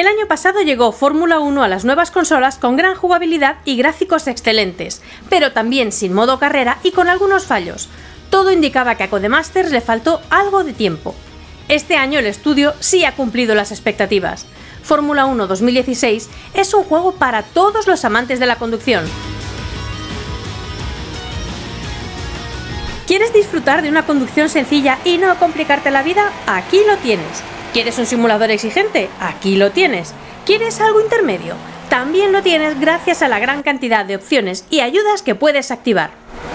El año pasado llegó Fórmula 1 a las nuevas consolas con gran jugabilidad y gráficos excelentes, pero también sin modo carrera y con algunos fallos. Todo indicaba que a Codemasters le faltó algo de tiempo. Este año el estudio sí ha cumplido las expectativas. Fórmula 1 2016 es un juego para todos los amantes de la conducción. ¿Quieres disfrutar de una conducción sencilla y no complicarte la vida? Aquí lo tienes. ¿Quieres un simulador exigente? Aquí lo tienes. ¿Quieres algo intermedio? También lo tienes gracias a la gran cantidad de opciones y ayudas que puedes activar.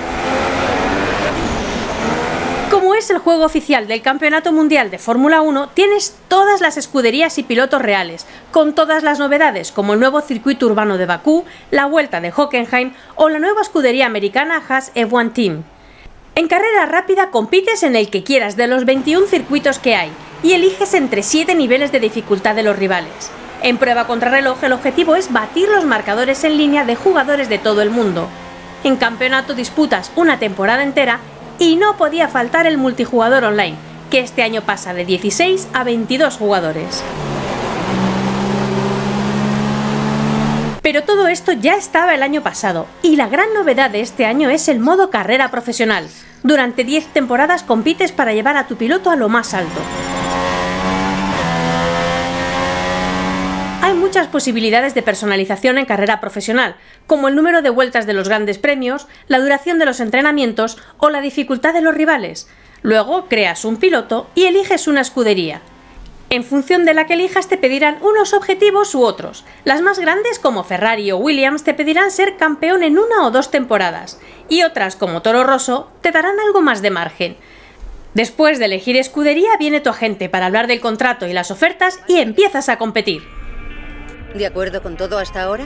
Como es el juego oficial del Campeonato Mundial de Fórmula 1, tienes todas las escuderías y pilotos reales, con todas las novedades como el nuevo circuito urbano de Bakú, la Vuelta de Hockenheim o la nueva escudería americana Haas F1 Team. En carrera rápida compites en el que quieras de los 21 circuitos que hay y eliges entre 7 niveles de dificultad de los rivales. En prueba contrarreloj el objetivo es batir los marcadores en línea de jugadores de todo el mundo. En campeonato disputas una temporada entera y no podía faltar el multijugador online, que este año pasa de 16 a 22 jugadores. Pero todo esto ya estaba el año pasado, y la gran novedad de este año es el modo carrera profesional. Durante 10 temporadas compites para llevar a tu piloto a lo más alto. Hay muchas posibilidades de personalización en carrera profesional, como el número de vueltas de los grandes premios, la duración de los entrenamientos o la dificultad de los rivales. Luego creas un piloto y eliges una escudería. En función de la que elijas te pedirán unos objetivos u otros. Las más grandes, como Ferrari o Williams, te pedirán ser campeón en 1 o 2 temporadas, y otras, como Toro Rosso, te darán algo más de margen. Después de elegir escudería viene tu agente para hablar del contrato y las ofertas y empiezas a competir. ¿De acuerdo con todo hasta ahora?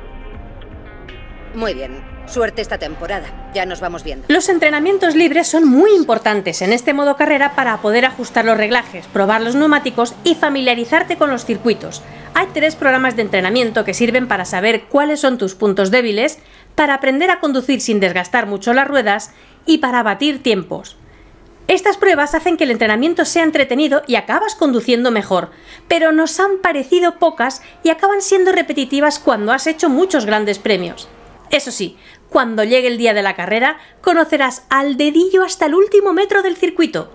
Muy bien. Suerte esta temporada. Ya nos vamos viendo. Los entrenamientos libres son muy importantes en este modo carrera para poder ajustar los reglajes, probar los neumáticos y familiarizarte con los circuitos. Hay 3 programas de entrenamiento que sirven para saber cuáles son tus puntos débiles, para aprender a conducir sin desgastar mucho las ruedas y para batir tiempos. Estas pruebas hacen que el entrenamiento sea entretenido y acabas conduciendo mejor, pero nos han parecido pocas y acaban siendo repetitivas cuando has hecho muchos grandes premios. Eso sí, cuando llegue el día de la carrera, conocerás al dedillo hasta el último metro del circuito.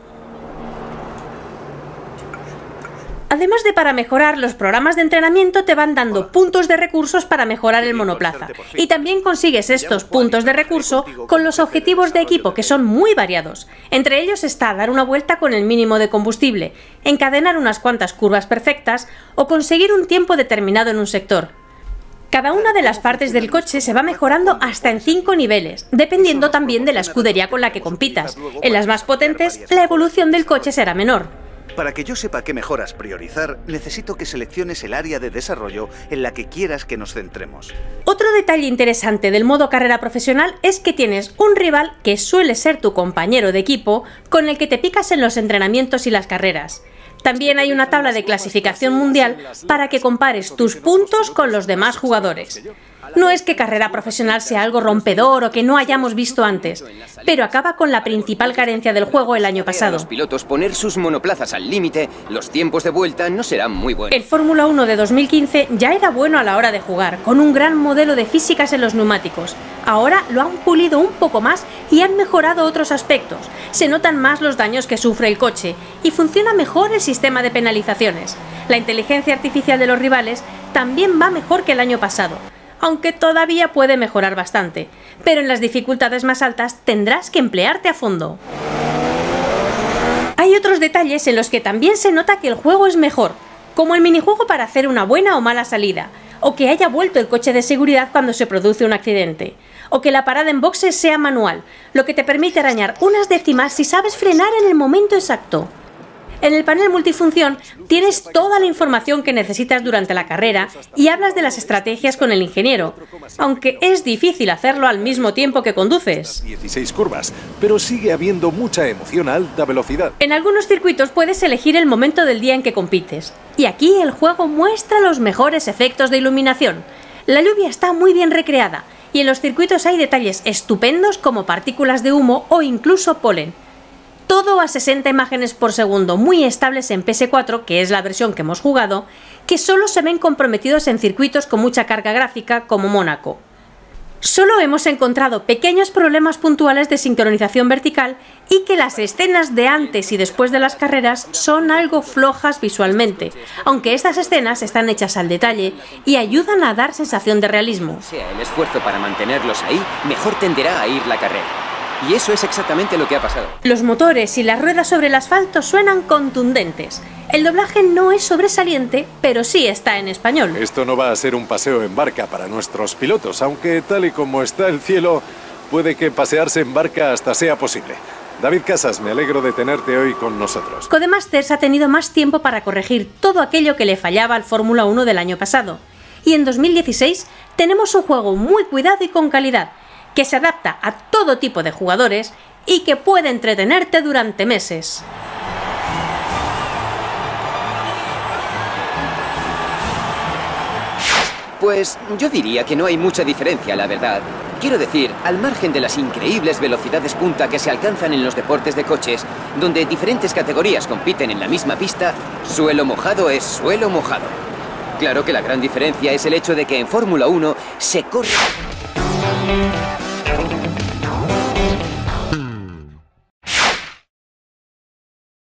Además de para mejorar, los programas de entrenamiento te van dando puntos de recursos para mejorar el monoplaza. Y también consigues estos puntos de recurso con los objetivos de equipo, que son muy variados. Entre ellos está dar una vuelta con el mínimo de combustible, encadenar unas cuantas curvas perfectas o conseguir un tiempo determinado en un sector. Cada una de las partes del coche se va mejorando hasta en 5 niveles, dependiendo también de la escudería con la que compitas. En las más potentes, la evolución del coche será menor. Para que yo sepa qué mejoras priorizar, necesito que selecciones el área de desarrollo en la que quieras que nos centremos. Otro detalle interesante del modo carrera profesional es que tienes un rival que suele ser tu compañero de equipo, con el que te picas en los entrenamientos y las carreras. También hay una tabla de clasificación mundial para que compares tus puntos con los demás jugadores. No es que carrera profesional sea algo rompedor o que no hayamos visto antes, pero acaba con la principal carencia del juego el año pasado. Los pilotos poner sus monoplazas al límite, los tiempos de vuelta no serán muy buenos. El Fórmula 1 de 2015 ya era bueno a la hora de jugar, con un gran modelo de físicas en los neumáticos. Ahora lo han pulido un poco más y han mejorado otros aspectos. Se notan más los daños que sufre el coche y funciona mejor el sistema de penalizaciones. La inteligencia artificial de los rivales también va mejor que el año pasado, aunque todavía puede mejorar bastante, pero en las dificultades más altas tendrás que emplearte a fondo. Hay otros detalles en los que también se nota que el juego es mejor, como el minijuego para hacer una buena o mala salida, o que haya vuelto el coche de seguridad cuando se produce un accidente, o que la parada en boxes sea manual, lo que te permite arañar unas décimas si sabes frenar en el momento exacto. En el panel multifunción tienes toda la información que necesitas durante la carrera y hablas de las estrategias con el ingeniero, aunque es difícil hacerlo al mismo tiempo que conduces. 16 curvas, pero sigue habiendo mucha emoción a alta velocidad. En algunos circuitos puedes elegir el momento del día en que compites, y aquí el juego muestra los mejores efectos de iluminación. La lluvia está muy bien recreada, y en los circuitos hay detalles estupendos como partículas de humo o incluso polen. Todo a 60 imágenes por segundo, muy estables en PS4, que es la versión que hemos jugado, que solo se ven comprometidos en circuitos con mucha carga gráfica como Mónaco. Solo hemos encontrado pequeños problemas puntuales de sincronización vertical y que las escenas de antes y después de las carreras son algo flojas visualmente, aunque estas escenas están hechas al detalle y ayudan a dar sensación de realismo. Sea el esfuerzo para mantenerlos ahí, mejor tenderá a ir la carrera. Y eso es exactamente lo que ha pasado. Los motores y las ruedas sobre el asfalto suenan contundentes. El doblaje no es sobresaliente, pero sí está en español. Esto no va a ser un paseo en barca para nuestros pilotos, aunque tal y como está el cielo, puede que pasearse en barca hasta sea posible. David Casas, me alegro de tenerte hoy con nosotros. Codemasters ha tenido más tiempo para corregir todo aquello que le fallaba al Fórmula 1 del año pasado. Y en 2016 tenemos un juego muy cuidado y con calidad, que se adapta a todo tipo de jugadores y que puede entretenerte durante meses. Pues yo diría que no hay mucha diferencia, la verdad. Quiero decir, al margen de las increíbles velocidades punta que se alcanzan en los deportes de coches, donde diferentes categorías compiten en la misma pista, suelo mojado es suelo mojado. Claro que la gran diferencia es el hecho de que en Fórmula 1 se corre...